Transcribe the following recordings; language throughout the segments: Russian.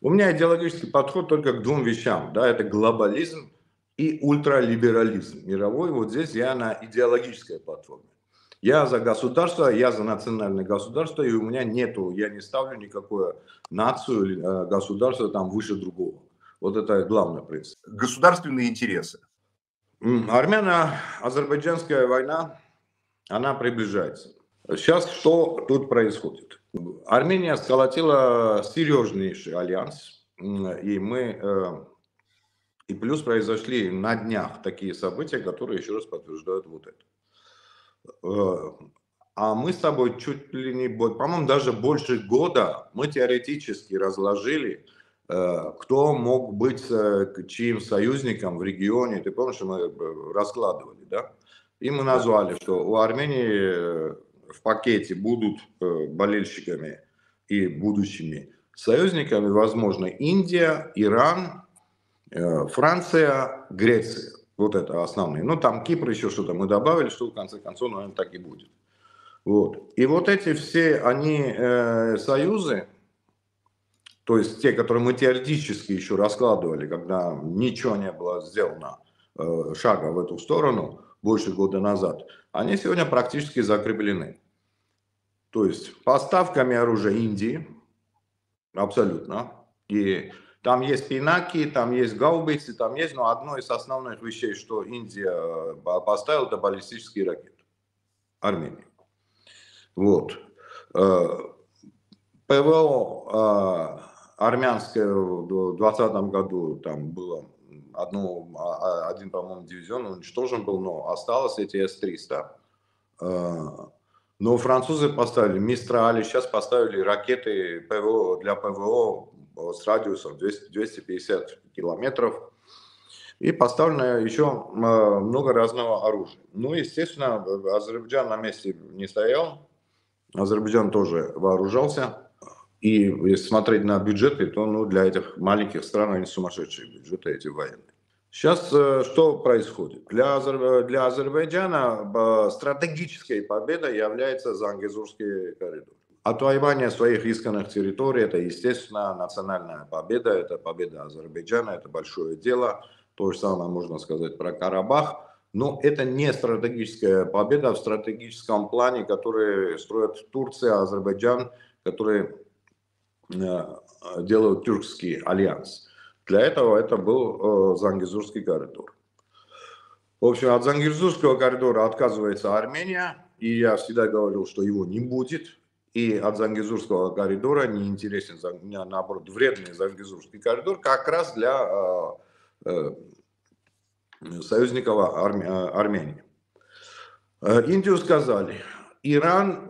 У меня идеологический подход только к двум вещам. Да, это глобализм и ультралиберализм мировой. Вот здесь я на идеологической платформе. Я за государство, я за национальное государство, и у меня нету, я не ставлю никакую нацию или государство там выше другого. Вот это главный принцип. Государственные интересы. Армяно-азербайджанская война, она приближается. Сейчас что тут происходит? Армения сколотила серьезнейший альянс, и плюс произошли на днях такие события, которые еще раз подтверждают вот это. А мы с тобой чуть ли не, по-моему, даже больше года мы теоретически разложили, кто мог быть чьим союзником в регионе. Ты помнишь, мы раскладывали, да? И мы назвали, что у Армении в пакете будут болельщиками и будущими союзниками, возможно, Индия, Иран, Франция, Греция. Вот это основные. Ну, там Кипр еще что-то мы добавили, что в конце концов, наверное, так и будет. Вот. И вот эти все, они союзы, то есть те, которые мы теоретически еще раскладывали, когда ничего не было сделано, шага в эту сторону, больше года назад, они сегодня практически закреплены. То есть поставками оружия Индии, абсолютно, и там есть пинаки, там есть гаубицы, там есть, но одно из основных вещей, что Индия поставила, это баллистические ракеты. Армении. Вот. ПВО армянское в 2020 году там было один, по-моему, дивизион уничтожен был, но осталось эти С-300. Но французы поставили Мистрали, сейчас поставили ракеты ПВО, для ПВО с радиусом 250 километров. И поставлено еще много разного оружия. Ну, естественно, Азербайджан на месте не стоял. Азербайджан тоже вооружался. И если смотреть на бюджеты, то для этих маленьких стран они сумасшедшие бюджеты, эти военные. Сейчас что происходит? Для Азербайджана стратегической победой является Зангезурский коридор. Отвоевание своих исконных территорий – это, естественно, национальная победа, это победа Азербайджана, это большое дело. То же самое можно сказать про Карабах. Но это не стратегическая победа в стратегическом плане, который строят Турция, Азербайджан, которые делают тюркский альянс. Для этого это был Зангезурский коридор. В общем, от Зангезурского коридора отказывается Армения, и я всегда говорил, что его не будет. И от Зангезурского коридора не интересен, наоборот, вредный Зангезурский коридор, как раз для союзников Армении. Индию сказали, Иран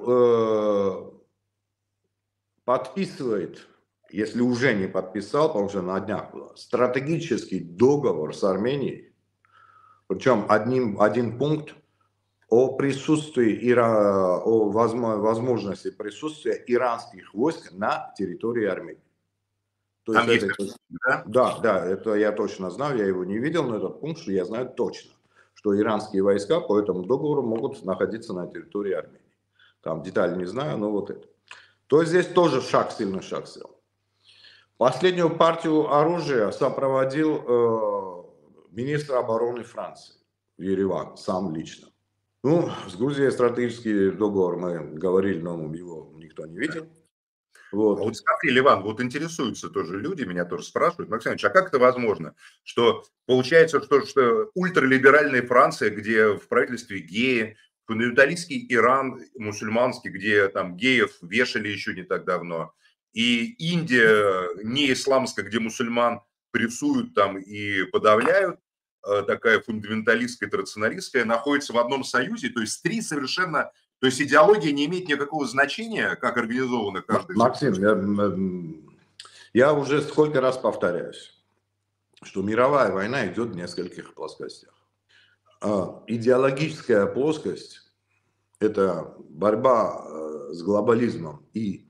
подписывает, если уже не подписал, потому что на днях было, стратегический договор с Арменией, причем один пункт о присутствии, о возможности присутствия иранских войск на территории Армении. То Там есть есть, да? Да, это я точно знаю, я его не видел, но этот пункт, что я знаю точно, что иранские войска по этому договору могут находиться на территории Армении. Там детали не знаю, но вот это. То есть здесь тоже сильный шаг сделал. Последнюю партию оружия сопроводил министр обороны Франции в Ереван, сам лично. Ну, с Грузией стратегический договор мы говорили, но его никто не видел. Вот. А вот смотри, Ливан, вот интересуются тоже люди, меня тоже спрашивают, Максим Ильич, а как это возможно, что получается, что ультралиберальная Франция, где в правительстве геи, фундаменталистский Иран, мусульманский, где там геев вешали еще не так давно, и Индия не исламская, где мусульман прессуют там и подавляют, такая фундаменталистская, традиционалистская, находится в одном союзе, то есть три совершенно... То есть идеология не имеет никакого значения, как организована каждая... Максим, я уже сколько раз повторяюсь, что мировая война идет в нескольких плоскостях. Идеологическая плоскость – это борьба с глобализмом и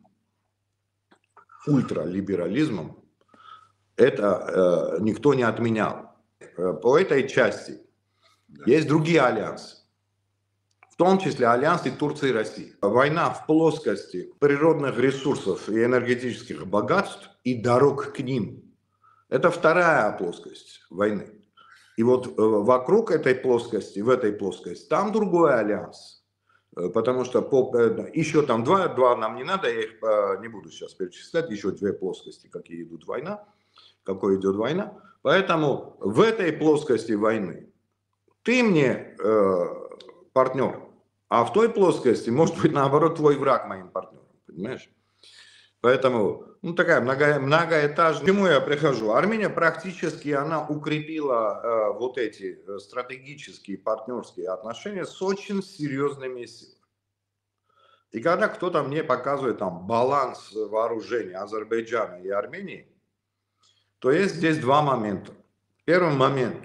ультралиберализмом. Это никто не отменял. По этой части есть другие альянсы. в том числе альянс и Турции и России. Война в плоскости природных ресурсов и энергетических богатств и дорог к ним. Это вторая плоскость войны. И вот вокруг этой плоскости, в этой плоскости, там другой альянс. Потому что еще там два нам не надо, я их не буду сейчас перечислять, еще две плоскости, какие идут война, какой идет война. Поэтому в этой плоскости войны ты мне партнер, а в той плоскости может быть наоборот твой враг моим партнером, понимаешь? Поэтому, такая многоэтажная. К чему я прихожу? Армения практически, она укрепила вот эти стратегические партнерские отношения с очень серьезными силами. И когда кто-то мне показывает там баланс вооружения Азербайджана и Армении, то есть здесь два момента. Первый момент,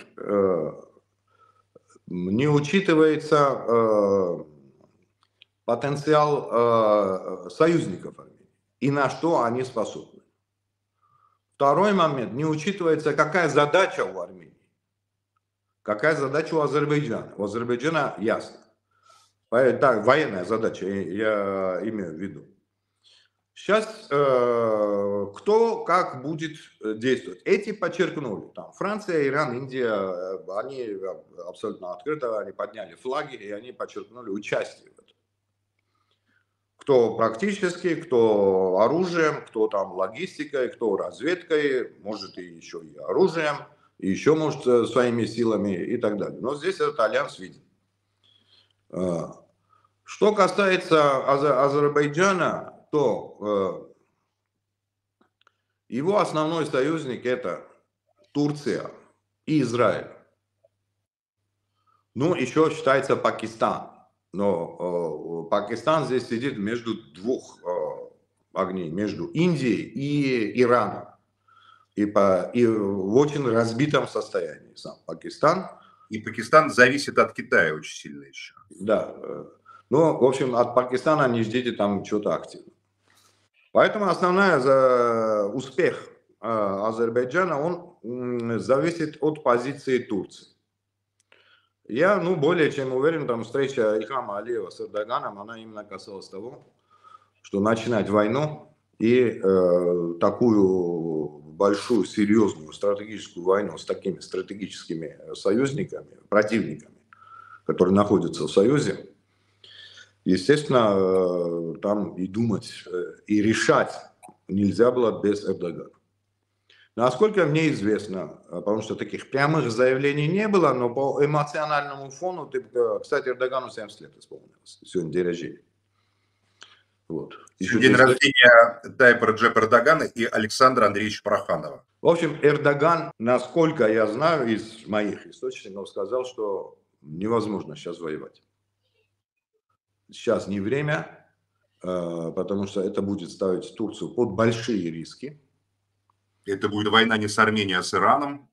не учитывается потенциал союзников Армении и на что они способны. Второй момент, не учитывается, какая задача у Армении, какая задача у Азербайджана. У Азербайджана ясно. Так, военная задача, я имею в виду. Сейчас кто как будет действовать. Эти подчеркнули, там Франция, Иран, Индия, они абсолютно открыто, они подняли флаги и они подчеркнули участие в этом. Кто практически, кто оружием, кто там логистикой, кто разведкой, может и еще и оружием, и еще может своими силами и так далее. Но здесь этот альянс виден. Что касается Азербайджана, то его основной союзник это Турция и Израиль. Ну, еще считается Пакистан. Но Пакистан здесь сидит между двух огней, между Индией и Ираном. И в очень разбитом состоянии сам Пакистан. И Пакистан зависит от Китая очень сильно еще. Да. Ну, в общем, от Пакистана не ждите там что-то активного. Поэтому основной успех Азербайджана, он зависит от позиции Турции. Я, более чем уверен, там встреча Ильхама Алиева с Эрдоганом, она именно касалась того, что начинать войну и такую большую, серьезную стратегическую войну с такими стратегическими союзниками, противниками, которые находятся в Союзе, естественно, там и думать, и решать нельзя было без Эрдогана. Насколько мне известно, потому что таких прямых заявлений не было, но по эмоциональному фону, кстати, Эрдогану 70 лет исполнилось, сегодня день рождения. Вот. Еще день рождения Тайпа Реджепа Эрдогана и Александра Андреевича Проханова. В общем, Эрдоган, насколько я знаю, из моих источников сказал, что невозможно сейчас воевать. Сейчас не время, потому что это будет ставить Турцию под большие риски. Это будет война не с Арменией, а с Ираном?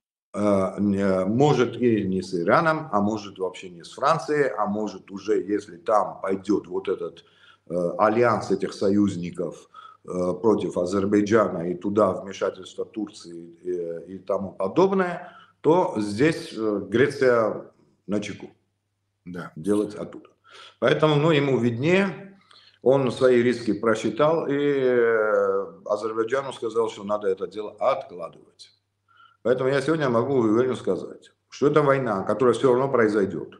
Может и не с Ираном, а может вообще не с Францией, а может уже, если там пойдет вот этот альянс этих союзников против Азербайджана и туда вмешательство Турции и тому подобное, то здесь Греция начеку. Да. Делать оттуда. Поэтому ему виднее. Он свои риски просчитал, и Азербайджану сказал, что надо это дело откладывать. Поэтому я сегодня могу уверенно сказать, что это война, которая все равно произойдет.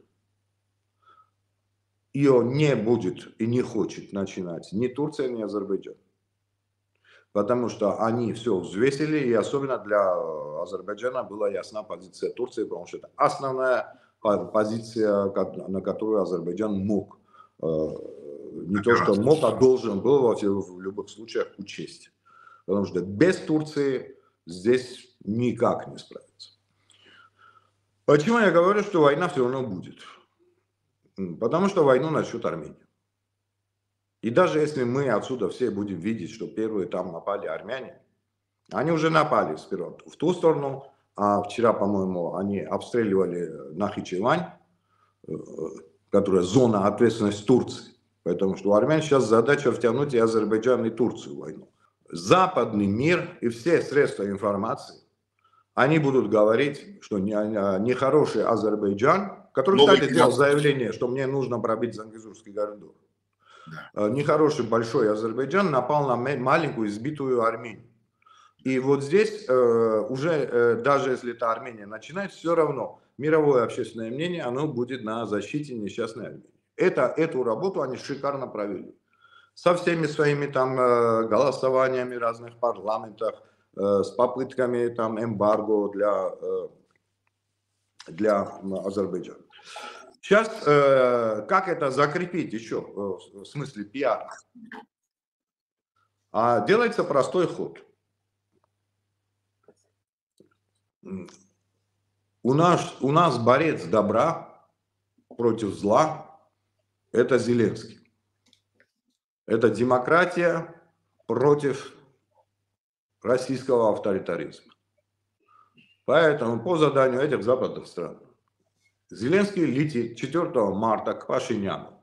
Ее не будет и не хочет начинать ни Турция, ни Азербайджан. Потому что они все взвесили, и особенно для Азербайджана была ясна позиция Турции, потому что это основная позиция, на которую Азербайджан мог не то, что мог, а должен был в любых случаях учесть. Потому что без Турции здесь никак не справиться. Почему я говорю, что война все равно будет? Потому что войну начнет Армения. И даже если мы отсюда все будем видеть, что первые там напали армяне, они уже напали сперва в ту сторону, а вчера, по-моему, они обстреливали Нахичевань, которая зона ответственности Турции. Потому что у армян сейчас задача втянуть и Азербайджан, и Турцию в войну. Западный мир и все средства информации, они будут говорить, что нехороший Азербайджан который, Новый кстати, сделал финансовый. заявление, что мне нужно пробить Зангезурский коридор. Да. Нехороший большой Азербайджан напал на маленькую избитую Армению. И вот здесь уже, даже если это Армения начинает, все равно мировое общественное мнение, оно будет на защите несчастной Армении. Эту работу они шикарно провели. Со всеми своими там голосованиями в разных парламентах, с попытками там эмбарго для Азербайджана. Сейчас как это закрепить еще в смысле пиара? Делается простой ход. У нас борец добра против зла – это Зеленский. Это демократия против российского авторитаризма. Поэтому по заданию этих западных стран Зеленский летит 4 марта к Пашиняну.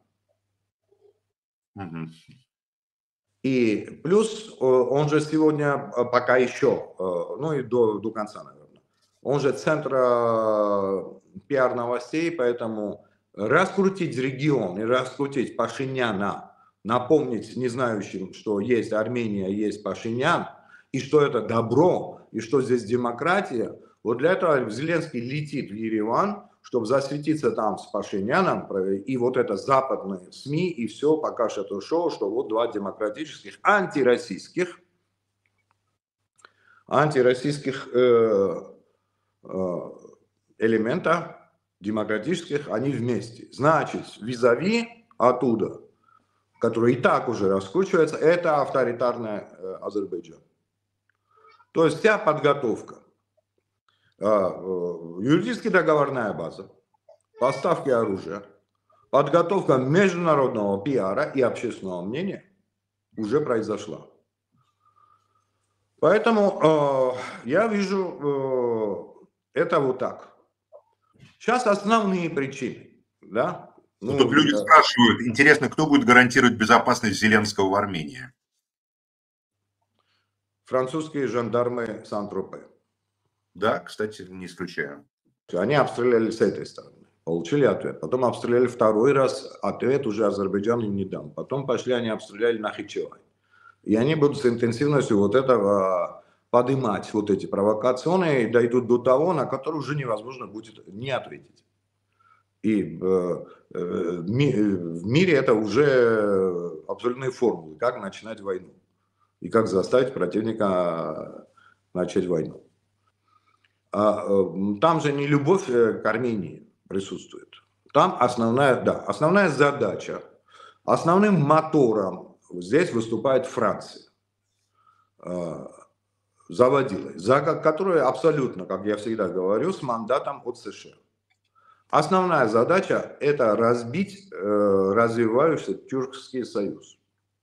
Угу. И плюс он же сегодня пока еще, ну и до конца, наверное, он же центр пиар новостей, поэтому раскрутить регион и раскрутить Пашиняна, напомнить не знающим, что есть Армения, есть Пашинян, и что это добро, и что здесь демократия, вот для этого Зеленский летит в Ереван, чтобы засветиться там с Пашиняном, и вот это западные СМИ, и все покажет это шоу, что вот два демократических, антироссийских элемента, демократических, они вместе. Значит, визави оттуда, который и так уже раскручивается, это авторитарный Азербайджан. То есть вся подготовка, юридически договорная база, поставки оружия, подготовка международного пиара и общественного мнения уже произошла. Поэтому я вижу это вот так. Сейчас основные причины. Да? Ну, тут люди спрашивают, интересно, кто будет гарантировать безопасность Зеленского в Армении? Французские жандармы Сан-Тропе. Да, кстати, не исключаю. Они обстреляли с этой стороны, получили ответ. Потом обстреляли второй раз, ответ уже Азербайджан им не дам. Потом пошли, они обстреляли Нахичевань. И они будут с интенсивностью вот этого поднимать, вот эти провокационные, и дойдут до того, на который уже невозможно будет не ответить. И в мире это уже абсолютные формулы, как начинать войну. И как заставить противника начать войну. Там же не любовь к Армении присутствует. Там основная задача, основным мотором здесь выступает Франция, заводилой, которая абсолютно, как я всегда говорю, с мандатом от США. Основная задача – это разбить развивающийся Тюркский союз.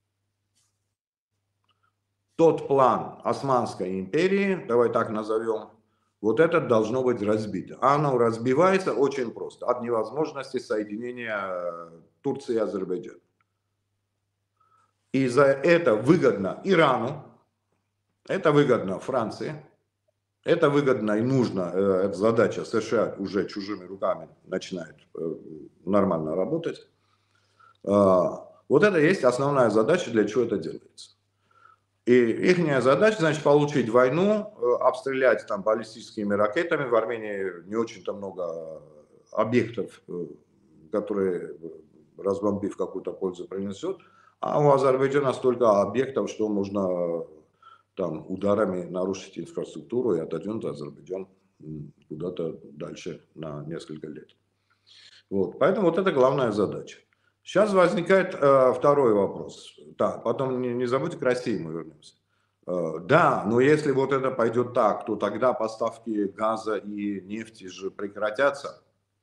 Тот план Османской империи, давай так назовем, вот это должно быть разбито. Оно разбивается очень просто, от невозможности соединения Турции и Азербайджана. И за это выгодно Ирану, это выгодно Франции, это выгодно и нужно, эта задача США уже чужими руками начинает нормально работать. Вот это есть основная задача, для чего это делается. И их задача, значит, получить войну, обстрелять там баллистическими ракетами. В Армении не очень-то много объектов, которые, разбомбив, какую-то пользу принесет. А у Азербайджана столько объектов, что можно там ударами нарушить инфраструктуру и отодвинуть Азербайджан куда-то дальше на несколько лет. Вот. Поэтому вот это главная задача. Сейчас возникает второй вопрос. Да, потом не забудьте, к России мы вернемся. Да, но если вот это пойдет так, то тогда поставки газа и нефти же прекратятся.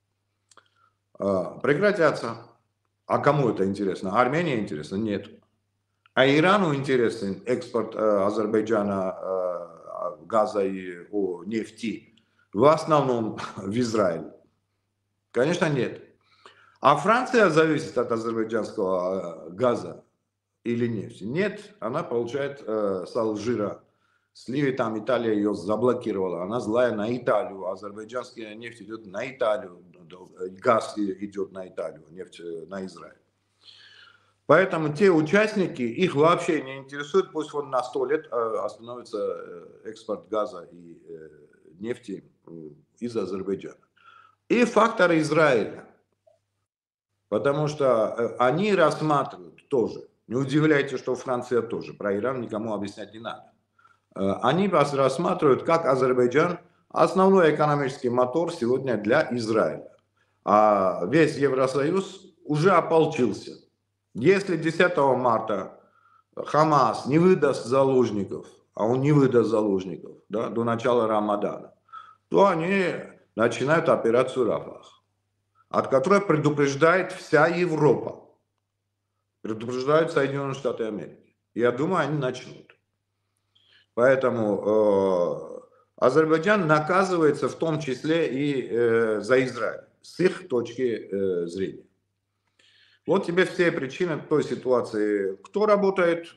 Прекратятся. А кому это интересно? Армении интересно? Нет. А Ирану интересен экспорт Азербайджана газа и нефти? В основном в Израиль? Конечно, нет. А Франция зависит от азербайджанского газа или нефти? Нет, она получает с Алжира Сливы там Италия ее заблокировала, она злая на Италию, азербайджанская нефть идет на Италию, газ идет на Италию, нефть на Израиль. Поэтому те участники, их вообще не интересует, пусть вот на 100 лет остановится экспорт газа и нефти из Азербайджана. И фактор Израиля, потому что они рассматривают тоже, не удивляйтесь, что Франция тоже, про Иран никому объяснять не надо. Они вас рассматривают как Азербайджан основной экономический мотор сегодня для Израиля. А весь Евросоюз уже ополчился. Если 10 марта Хамас не выдаст заложников, а он не выдаст заложников, да, до начала Рамадана, то они начинают операцию Рафах, от которой предупреждает вся Европа, предупреждают Соединенные Штаты Америки. Я думаю, они начнут. Поэтому Азербайджан наказывается в том числе и за Израиль, с их точки зрения. Вот тебе все причины той ситуации. Кто работает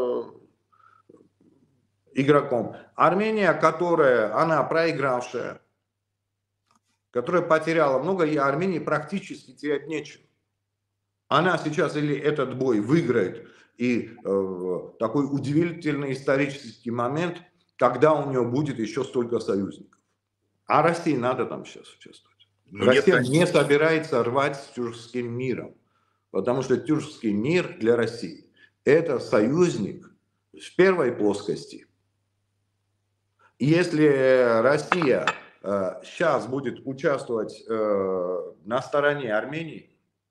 игроком? Армения, она проигравшая, которая потеряла много, и Армении практически терять нечего. Она сейчас или этот бой выиграет, и такой удивительный исторический момент, когда у нее будет еще столько союзников. А России надо там сейчас участвовать. Но Россия нет, не собирается рвать с тюркским миром, потому что тюркский мир для России – это союзник в первой плоскости. Если Россия сейчас будет участвовать на стороне Армении,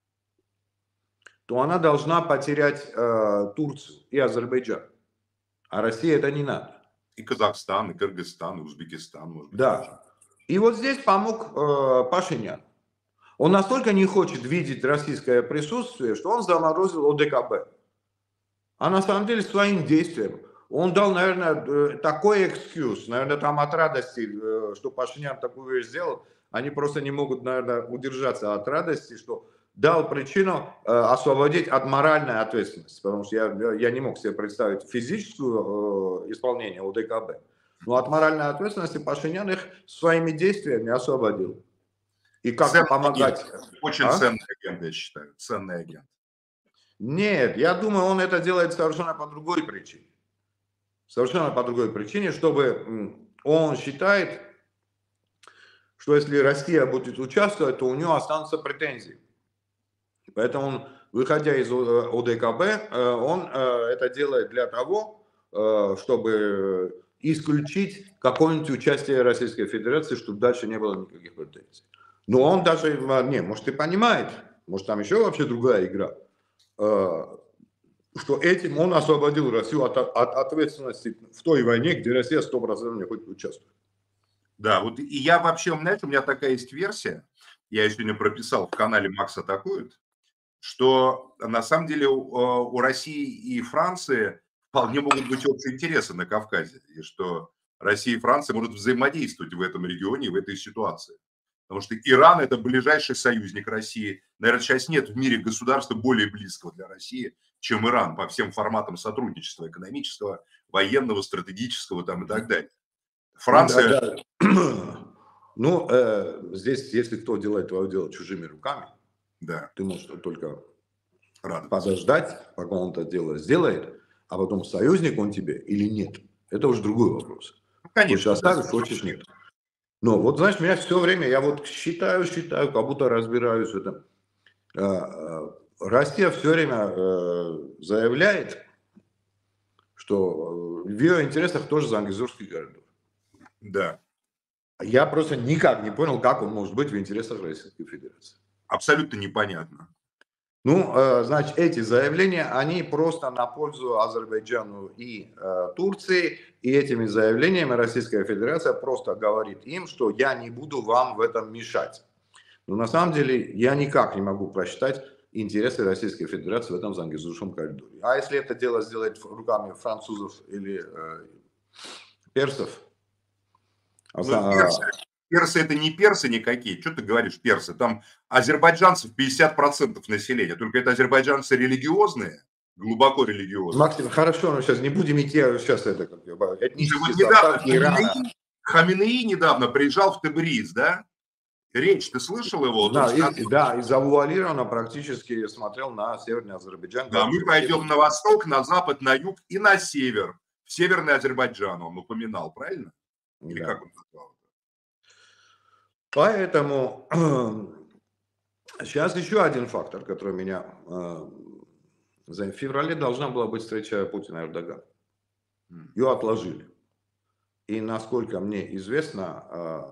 то она должна потерять Турцию и Азербайджан. А России это не надо. и Казахстан, и Кыргызстан, и Узбекистан. Может быть, Да. тоже. И вот здесь помог Пашинян. Он настолько не хочет видеть российское присутствие, что он заморозил ОДКБ. А на самом деле своим действием он дал, наверное, такой экскьюз, наверное, там от радости, что Пашинян такую вещь сделал, они просто не могут, наверное, удержаться от радости, что дал причину освободить от моральной ответственности, потому что я не мог себе представить физическую исполнение ОДКБ, но от моральной ответственности Пашинян их своими действиями освободил. И как Ценный помогать? агент. Очень ценный агент, я считаю. Ценный агент. Нет, я думаю, он это делает совершенно по другой причине. Совершенно по другой причине, чтобы он считает, что если Россия будет участвовать, то у него останутся претензии. Поэтому он, выходя из ОДКБ, он это делает для того, чтобы исключить какое-нибудь участие Российской Федерации, чтобы дальше не было никаких претензий. Но он даже, может и понимает, может там еще вообще другая игра, что этим он освободил Россию от ответственности в той войне, где Россия 100% не хочет участвовать. Да, вот и я вообще, знаете, у меня такая есть версия, я ее сегодня прописал в канале «Макс атакует», что на самом деле у России и Франции вполне могут быть общие интересы на Кавказе, и что Россия и Франция могут взаимодействовать в этом регионе, в этой ситуации. Потому что Иран – это ближайший союзник России. Наверное, сейчас нет в мире государства более близкого для России, чем Иран, по всем форматам сотрудничества экономического, военного, стратегического там, и так далее. Франция… Ну, здесь, если кто делает твое дело чужими руками, да, ты можешь только радоваться, подождать, пока он это дело сделает, а потом союзник он тебе или нет. Это уже другой вопрос. Ну, конечно, хочешь оставить, хочешь нет. Но вот, знаешь, меня все время, я вот считаю, как будто разбираюсь в этом. Россия все время заявляет, что в ее интересах тоже Зангезурский коридор. Да. Я просто никак не понял, как он может быть в интересах Российской Федерации. Абсолютно непонятно. Ну, значит, эти заявления, они просто на пользу Азербайджану и Турции, и этими заявлениями Российская Федерация просто говорит им, что я не буду вам в этом мешать. Но на самом деле я никак не могу просчитать интересы Российской Федерации в этом Зангезурском коридоре. А если это дело сделать руками французов или персов? Персы это не персы никакие. Что ты говоришь, персы? Там азербайджанцев 50% населения. Только это азербайджанцы религиозные, глубоко религиозный. Максим, хорошо, но сейчас не будем идти, сейчас это как этнический Вот недавно состав Ирана. Хаминеи недавно приезжал в Тебриз, да? Речь, ты слышал его? Да, да, и завуалированно практически смотрел на Северный Азербайджан. Да, мы пойдем на восток, на запад, на юг и на север. В Северный Азербайджан он упоминал, правильно? Или Да. как он назвал? Поэтому сейчас еще один фактор, который меня... В феврале должна была быть встреча Путина и Эрдогана. Ее отложили. И насколько мне известно,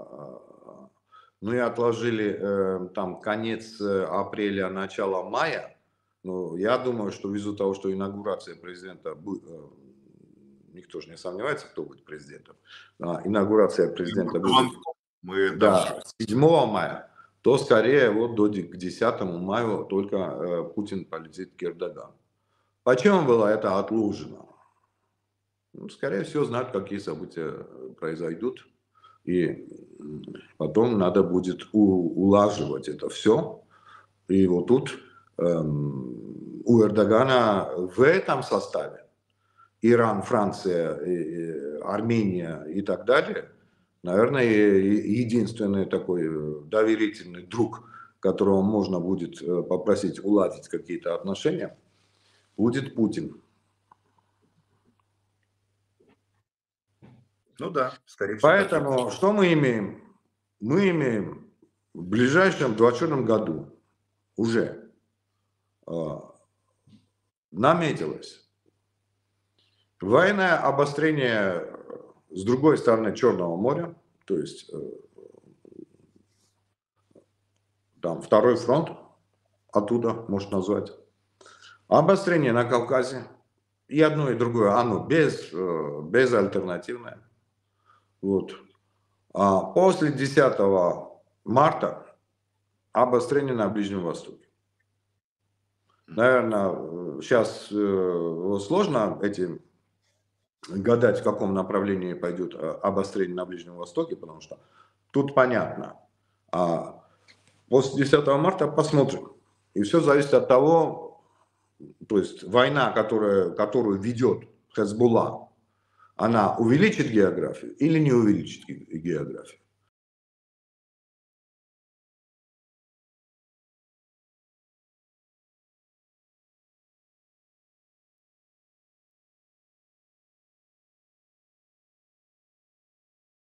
ее отложили там конец апреля, начало мая. Но я думаю, что ввиду того, что инаугурация президента, никто же не сомневается, кто будет президентом, инаугурация президента будет 7 мая, то скорее вот к 10 мая только Путин полетит к Эрдогану. Почему было это отложено? Ну, скорее всего, знают, какие события произойдут. И потом надо будет улаживать это все. И вот тут у Эрдогана в этом составе Иран, Франция, Армения и так далее, наверное, единственный такой доверительный друг, которого можно будет попросить уладить какие-то отношения, будет Путин. Ну да, скорее всего. Поэтому что мы имеем? Мы имеем в ближайшем 2024 году уже наметилось военное обострение с другой стороны Черного моря, то есть там второй фронт оттуда можно назвать. Обострение на Кавказе. И одно, и другое, оно безальтернативное. Вот. А после 10 марта обострение на Ближнем Востоке. Наверное, сейчас сложно гадать, в каком направлении пойдет обострение на Ближнем Востоке, потому что тут понятно. А после 10 марта посмотрим. И все зависит от того, то есть война, которую ведет Хезболла, она увеличит географию или не увеличит географию.